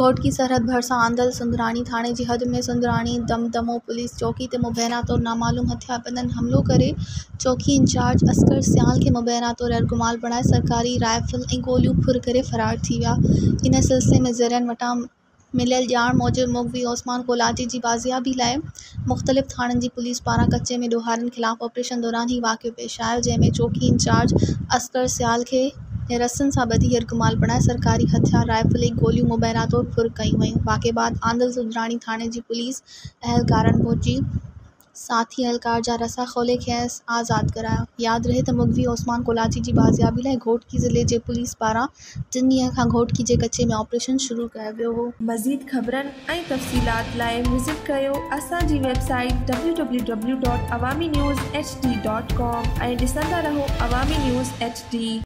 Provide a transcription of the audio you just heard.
घोट की सरहद भरिसां आंदल सुंदरानी थाणे जी हद में सुंदरानी दमदमो पुलिस चौकी ते मुबैना तौर नामालूम हथियारबंदनि हमलो करे चौकी इंचार्ज असगर सियाल के मुबैना तौर अरगुमाल बणाए सरकारी राइफल ऐं गोलियूं फुर करे फरार थी विया। इन सिलसिले में ज़रियनि वटां मिलियल ॼाण मूजिबि मुग़वी ओस्मान कोलाची जी बाज़ियाबी लाइ मुख़्तलिफ़ थाणनि जी पुलिस पारां कचे में ॾोहारियुनि ख़िलाफ़ ऑपरेशन दौरान ही वाक़ियो पेश आयो, जंहिं में चौकी इंचार्ज असगर सियाल खे रस्सनि सां ॿधी अरगुमाल बणाए सरकारी हथियार राइफल ऐं गोलियूं मुबैना तौर फुर कयूं वयूं। वाक़े बाद आंदल सुंदरानी थाणे जी पुलिस अहलकारनि पहुची साथी अहलकार जा रसा खोले खेसि आज़ाद करायो। यादि रहे त मुग़वी ओस्मान कोलाची जी बाज़ियाबी लाइ घोटकी ज़िले जे पुलिस पारां 3 ॾींहं खां घोटकी जे कचे में ऑपरेशन शुरू कयो वियो हो। मज़ीद ख़बरनि ऐं तफ़सीलात लाइ विज़िट कयो असांजी वेबसाइट www.awamiNewsHD.com ऐं ॾिसंदा रहो अवामी न्यूज़ HD।